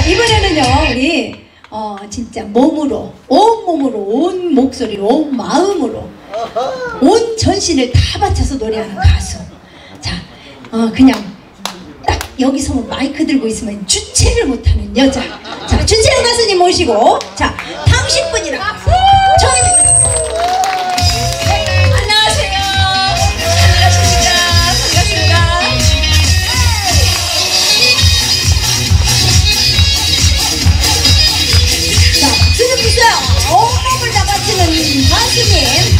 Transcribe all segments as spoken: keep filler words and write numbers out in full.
이번에는요 우리 어 진짜 몸으로 온 몸으로 온 목소리로 온 마음으로 온 전신을 다 바쳐서 노래하는 가수. 자, 어 그냥 딱 여기서 마이크 들고 있으면 주체를 못하는 여자. 자, 주체영 가수님 모시고 자 당신뿐이라 저희. 온몸을 다 바치는 가수님.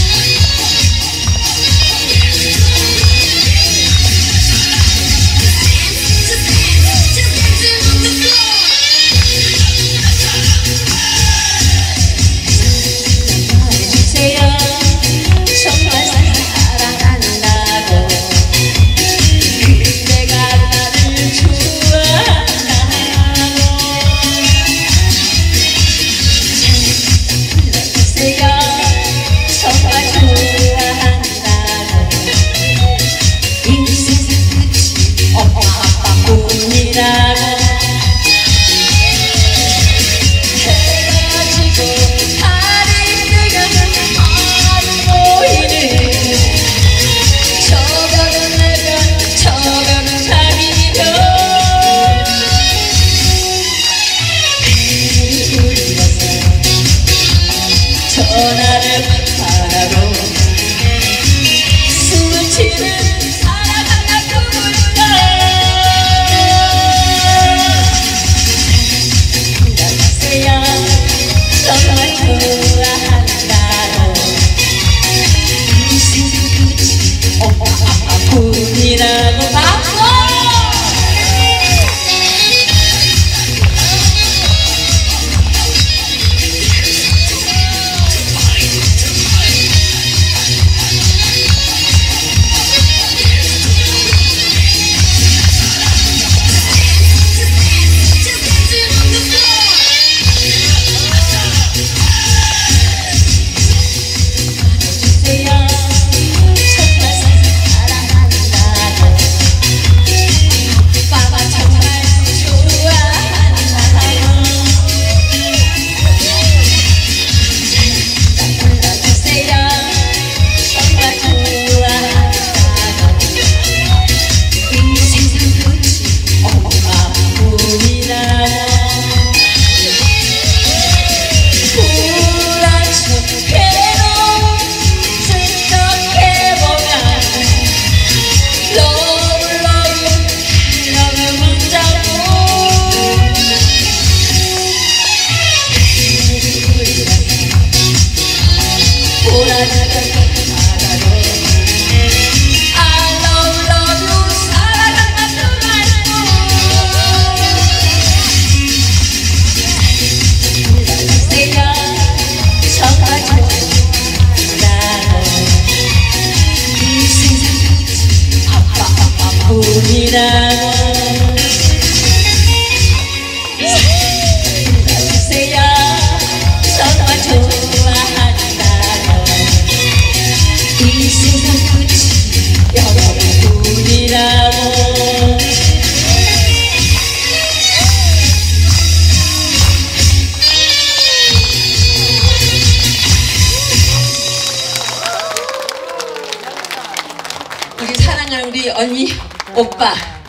우리 언니, 오빠,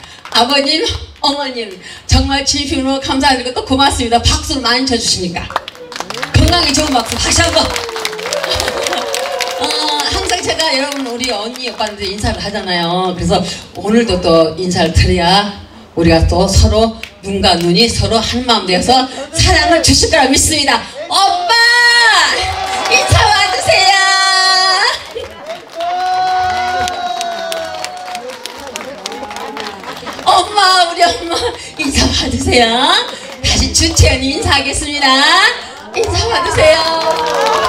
아버님, 어머님 정말 진심으로 감사드리고 또 고맙습니다. 박수를 많이 쳐주시니까 건강에 좋은 박수 다시 한번. 어, 항상 제가 여러분 우리 언니, 오빠한테 인사를 하잖아요. 그래서 오늘도 또 인사를 드려야 우리가 또 서로 눈과 눈이 서로 한마음 되어서 사랑을 주실 거라 믿습니다. 오빠! 인사 와주세요. 엄마, 우리 엄마 인사 받으세요. 다시 주채연이 인사하겠습니다. 인사 받으세요.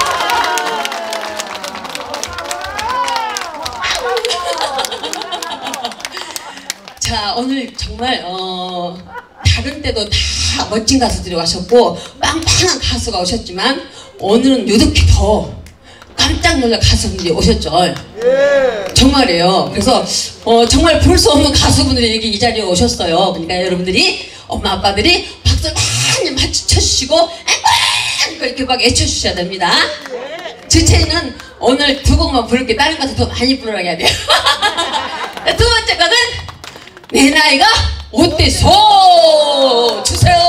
자, 오늘 정말 어, 다른 때도 다 멋진 가수들이 오셨고 빵빵한 가수가 오셨지만 오늘은 유독히 더 깜짝 놀랄 가수분들이 오셨죠. 예. 정말이에요. 그래서 어, 정말 볼 수 없는 가수분들이 여기 이 자리에 오셨어요. 그러니까 여러분들이 엄마 아빠들이 박수 맞춰주시고 앵앵 이렇게 막 애쳐주셔야 됩니다. 주체는 오늘 두 곡만 부를게 다른 것도 더 많이 부르라고 해야 돼요. 두 번째 거는 내 나이가 어때서 주세요.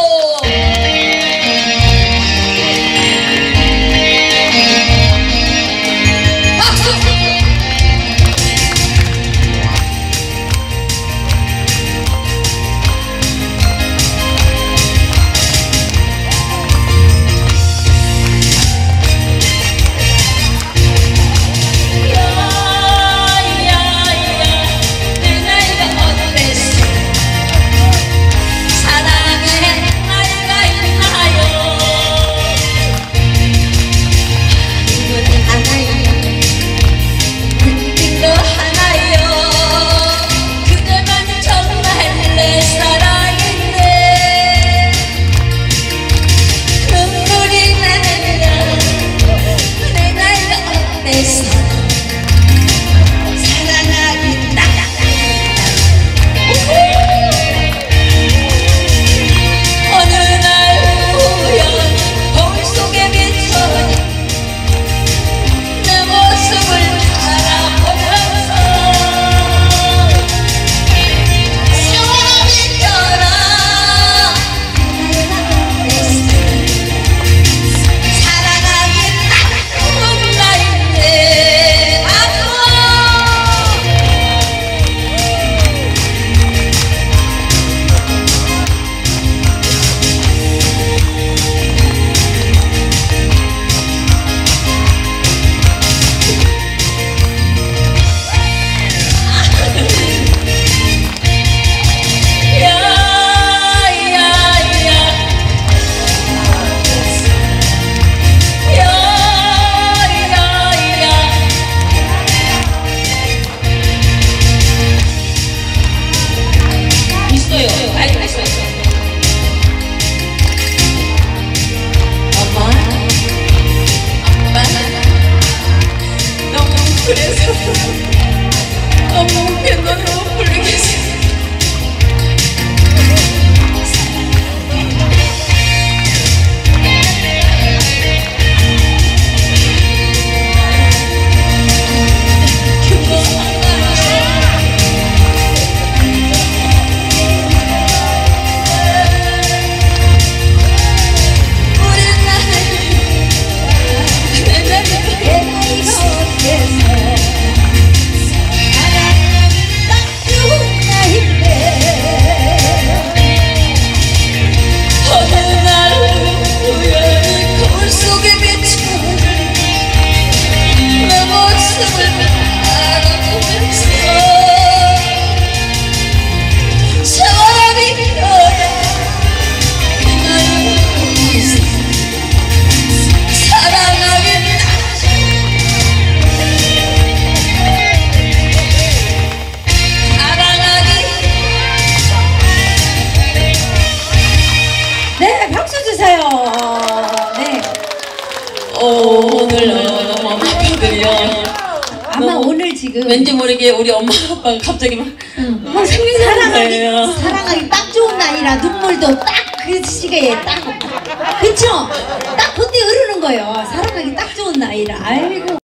왠지 모르게 우리 엄마 아빠가 갑자기 막, 응. 막 생각나는 거예요. 사랑하기, 사랑하기 딱 좋은 나이라 눈물도 딱 그 시기에 딱 그쵸? 딱 그때 흐르는 거예요. 사랑하기 딱 좋은 나이라. 아이고